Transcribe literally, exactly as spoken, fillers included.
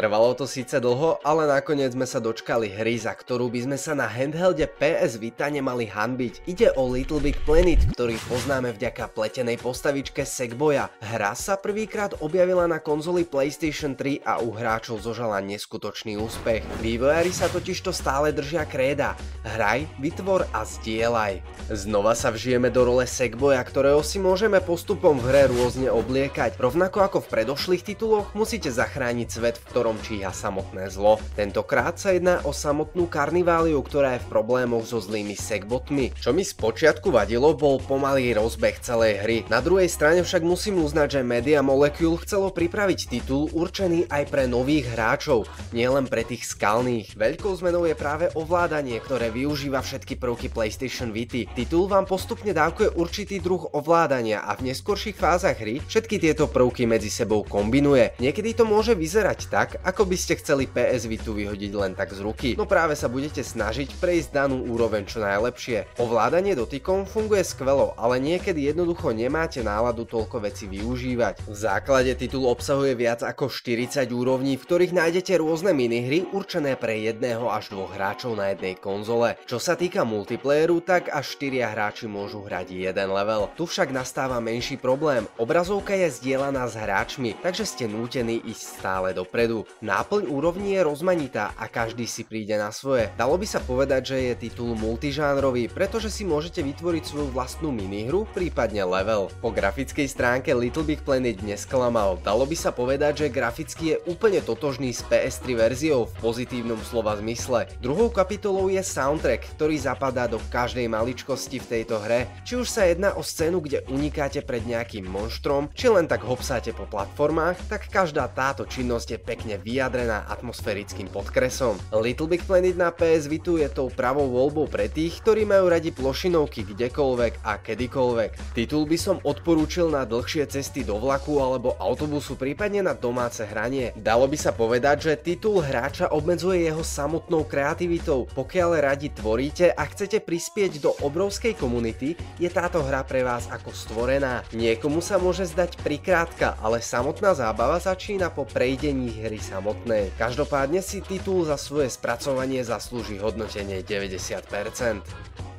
Trvalo to síce dlho, ale nakoniec sme sa dočkali hry, za ktorú by sme sa na handhelde pé es Vita nemali hanbiť. Ide o Little Big Planet, ktorý poznáme vďaka pletenej postavičke Sackboya. Hra sa prvýkrát objavila na konzoli PlayStation tri a u hráčov zožala neskutočný úspech. Vývojári sa totižto stále držia kréda: hraj, vytvor a zdieľaj. Znova sa vžijeme do role Sackboya, ktorého si môžeme postupom v hre rôzne obliekať. Rovnako ako v predošlých tituloch musíte zachrániť svet, v ktorom číha samotné zlo. Tentokrát sa jedná o samotnú karniváliu, ktorá je v problémoch so zlými Sackbotmi. Čo mi spočiatku vadilo, bol pomalý rozbeh celej hry. Na druhej strane však musím uznať, že Media Molecule chcelo pripraviť titul určený aj pre nových hráčov, nielen pre tých skalných. Veľkou zmenou je práve ovládanie, ktoré využíva všetky prvky PlayStation Vity. Titul vám postupne dávkuje určitý druh ovládania a v neskorších fázach hry všetky tieto prvky medzi sebou kombinuje. Niekedy to môže vyzerať tak, ako by ste chceli pé es Vitu vyhodiť len tak z ruky, no práve sa budete snažiť prejsť danú úroveň čo najlepšie. Ovládanie dotykom funguje skvelo, ale niekedy jednoducho nemáte náladu toľko veci využívať. V základe titul obsahuje viac ako štyridsať úrovní, v ktorých nájdete rôzne minihry určené pre jedného až dvoch hráčov na jednej konzole. Čo sa týka multiplayeru, tak až štyria hráči môžu hrať jeden level. Tu však nastáva menší problém. Obrazovka je zdieľaná s hráčmi, takže ste nútení ísť stále dopredu. Náplň úrovní je rozmanitá a každý si príde na svoje. Dalo by sa povedať, že je titul multižánrový, pretože si môžete vytvoriť svoju vlastnú minihru, prípadne level. Po grafickej stránke Little Big Planet nesklamal. Dalo by sa povedať, že graficky je úplne totožný s pé es tri verziou v pozitívnom slova zmysle. Druhou kapitolou je soundtrack, ktorý zapadá do každej maličkosti v tejto hre. Či už sa jedná o scénu, kde unikáte pred nejakým monštrom, či len tak hopsáte po platformách, tak každá táto činnosť je pekne vyjadrená atmosférickým podkresom. Little Big Planet na pé es Vitu je tou pravou voľbou pre tých, ktorí majú radi plošinovky kdekoľvek a kedykoľvek. Titul by som odporúčil na dlhšie cesty do vlaku alebo autobusu, prípadne na domáce hranie. Dalo by sa povedať, že titul hráča obmedzuje jeho samotnou kreativitou. Pokiaľ radi tvoríte a chcete prispieť do obrovskej komunity, je táto hra pre vás ako stvorená. Niekomu sa môže zdať prikrátka, ale samotná zábava začína po prejdení hry samotnej. Každopádne si titul za svoje spracovanie zaslúži hodnotenie deväťdesiat percent.